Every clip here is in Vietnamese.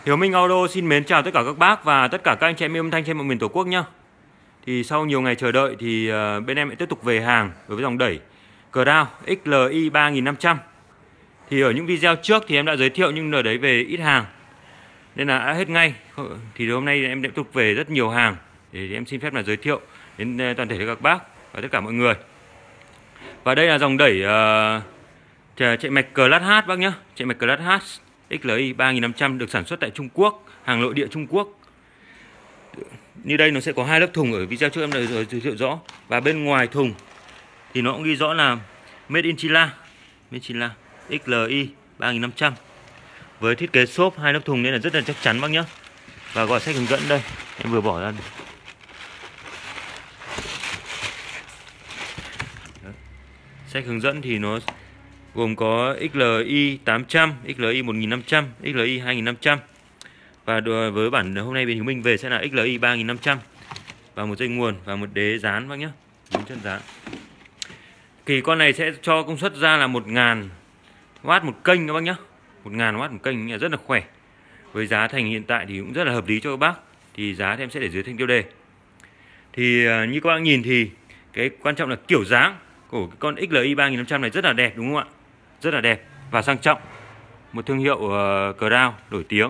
Hiếu Minh Auto xin mến chào tất cả các bác và tất cả các anh chị em yêu âm thanh trên mọi miền Tổ quốc nhá. Thì sau nhiều ngày chờ đợi thì bên em lại tiếp tục về hàng với dòng đẩy Crown XLI 3500. Thì ở những video trước thì em đã giới thiệu nhưng ở đấy về ít hàng nên là đã hết ngay. Thì hôm nay em tiếp tục về rất nhiều hàng để em xin phép là giới thiệu đến toàn thể các bác và tất cả mọi người. Và đây là dòng đẩy chạy mạch Class H bác nhá, chạy mạch Class H XLI 3500 được sản xuất tại Trung Quốc, hàng nội địa Trung Quốc. Như đây nó sẽ có hai lớp thùng, ở video trước em đã giới thiệu rõ. Và bên ngoài thùng thì nó cũng ghi rõ là Made in China, XLI 3500. Với thiết kế xốp hai lớp thùng nên là rất là chắc chắn bác nhá. Và gọi sách hướng dẫn đây, em vừa bỏ ra. Sách hướng dẫn thì nó gồm có XLI 800, XLI 1500, XLI 2500. Và với bản hôm nay bên Hiếu Minh về sẽ là XLI 3500. Và một dây nguồn và một đế dán bác nhé, 4 chân dán. Thì con này sẽ cho công suất ra là 1000W một kênh các bác nhé. 1000W một kênh rất là khỏe. Với giá thành hiện tại thì cũng rất là hợp lý cho các bác. Thì giá thì em sẽ để dưới thanh tiêu đề. Thì như các bác nhìn thì cái quan trọng là kiểu dáng của cái con XLI 3500 này rất là đẹp đúng không ạ? Rất là đẹp và sang trọng. Một thương hiệu Crown nổi tiếng.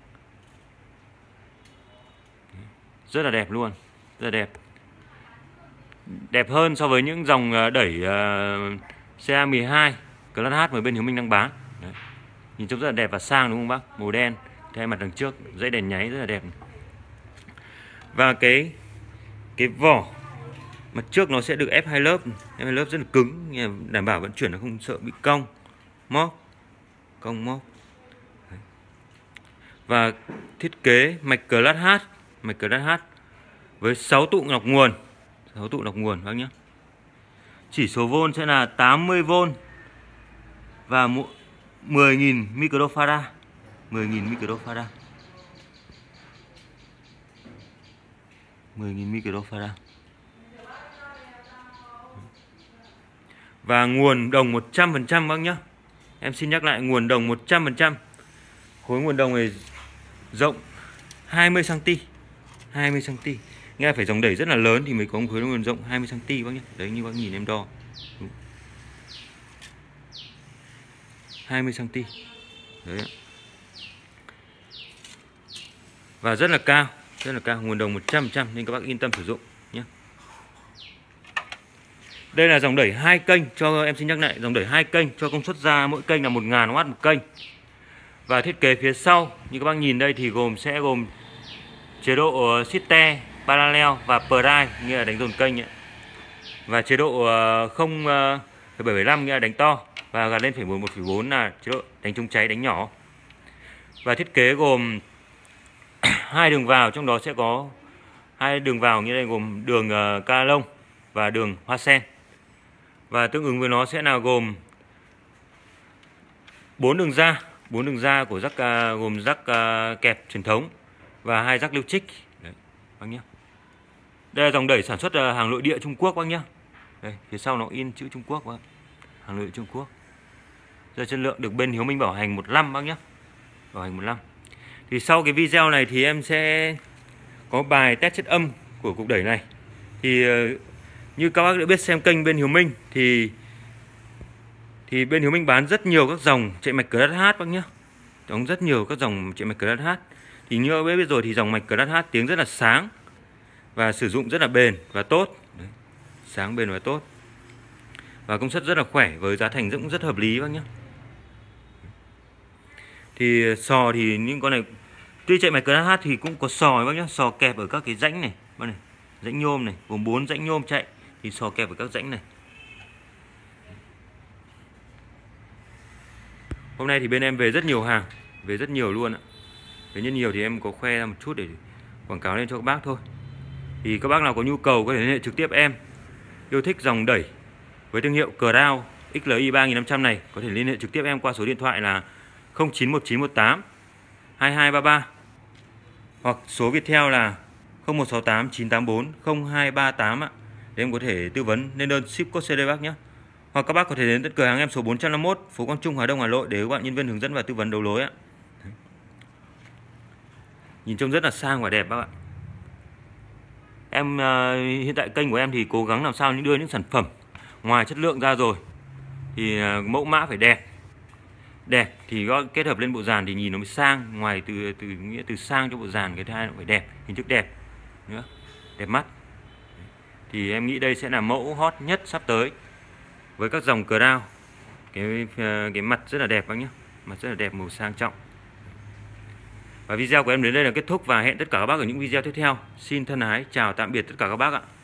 Rất là đẹp luôn, rất là đẹp. Đẹp hơn so với những dòng đẩy CA12 Class H mà bên Hiếu Minh đang bán. Đấy. Nhìn trông rất là đẹp và sang đúng không bác? Màu đen, thay mặt đằng trước, dãy đèn nháy rất là đẹp. Và cái vỏ mặt trước nó sẽ được ép hai lớp rất là cứng, đảm bảo vận chuyển nó không sợ bị cong móc. Đấy. Và thiết kế mạch Class H với 6 tụ lọc nguồn bác nhé. Chỉ số vôn sẽ là 80V và 10.000 microfarad. 10.000 microfarad. Và nguồn đồng 100% bác nhé. Em xin nhắc lại, nguồn đồng 100%. Khối nguồn đồng này rộng 20cm. 20cm. Nghe là phải dòng đẩy rất là lớn thì mới có một khối nguồn rộng 20cm bác nhé. Đấy, như bác nhìn em đo. 20cm. Đấy ạ. Và rất là cao, nguồn đồng 100% nên các bác yên tâm sử dụng nhé. Đây là dòng đẩy 2 kênh, cho em xin nhắc lại, dòng đẩy 2 kênh cho công suất ra mỗi kênh là 1000W một kênh. Và thiết kế phía sau như các bác nhìn đây thì sẽ gồm chế độ Sister, Parallel và Prime nghĩa là đánh dồn kênh ấy. Và chế độ 0,775 nghĩa là đánh to, và gạt lên 1,4 là chế độ đánh chống cháy, đánh nhỏ. Và thiết kế gồm hai đường vào, trong đó sẽ có hai đường vào như đây, gồm đường ca lông và đường hoa sen. Và tương ứng với nó sẽ là gồm 4 đường ra của rắc, gồm rắc kẹp truyền thống và 2 rắc liêu trích. Đấy, bác nhé. Đây là dòng đẩy sản xuất hàng nội địa Trung Quốc bác nhé. Đây, phía sau nó in chữ Trung Quốc bác. Hàng nội địa Trung Quốc. Rất chất lượng, được bên Hiếu Minh bảo hành 1 năm bác nhé. Bảo hành 1 năm. Thì sau cái video này thì em sẽ có bài test chất âm của cục đẩy này. Thì như các bác đã biết xem kênh bên Hiếu Minh thì bên Hiếu Minh bán rất nhiều các dòng chạy mạch Class H bác nhé. Đóng rất nhiều các dòng chạy mạch Class H. Thì như các bác biết rồi thì dòng mạch Class H tiếng rất là sáng và sử dụng rất là bền và tốt. Đấy. Sáng, bền và tốt. Và công suất rất là khỏe với giá thành cũng rất hợp lý bác nhé. Thì sò thì những con này tuy chạy mạch Class H thì cũng có sò bác nhé, sò kẹp ở các cái rãnh này, bác này, rãnh nhôm này, gồm 4 rãnh nhôm chạy thì sò kẹp ở các rãnh này. Hôm nay thì bên em về rất nhiều hàng, về rất nhiều luôn ạ. Về nhân nhiều thì em có khoe ra một chút để quảng cáo lên cho các bác thôi. Thì các bác nào có nhu cầu có thể liên hệ trực tiếp em. Yêu thích dòng đẩy với thương hiệu Crown XLI 3500 này có thể liên hệ trực tiếp em qua số điện thoại là 091918 2233 hoặc số Viettel là 0168 984 0238 ạ. Để em có thể tư vấn lên đơn ship code CD bác nhé. Hoặc các bác có thể đến tận cửa hàng em số 451 phố Quang Trung, Hà Đông, Hà Nội để các bạn nhân viên hướng dẫn và tư vấn đấu lối ạ. Nhìn trông rất là sang và đẹp bác ạ. Em hiện tại kênh của em thì cố gắng làm sao đưa những sản phẩm ngoài chất lượng ra rồi thì mẫu mã phải đẹp. Đẹp thì có kết hợp lên bộ dàn thì nhìn nó mới sang, ngoài nghĩa từ sang cho bộ dàn, cái thứ hai nó phải đẹp, hình thức đẹp nữa, đẹp mắt. Thì em nghĩ đây sẽ là mẫu hot nhất sắp tới với các dòng Crown. Cái mặt rất là đẹp bác nhé, mặt rất là đẹp, màu sang trọng. Và video của em đến đây là kết thúc và hẹn tất cả các bác ở những video tiếp theo. Xin thân ái chào tạm biệt tất cả các bác ạ.